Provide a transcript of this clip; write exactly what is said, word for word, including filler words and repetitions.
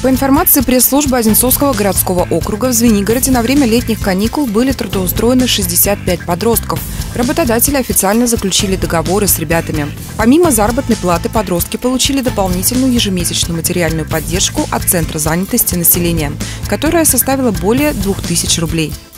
По информации пресс-службы Одинцовского городского округа, в Звенигороде на время летних каникул были трудоустроены шестьдесят пять подростков. Работодатели официально заключили договоры с ребятами. Помимо заработной платы, подростки получили дополнительную ежемесячную материальную поддержку от Центра занятости населения, которая составила более двух тысяч рублей.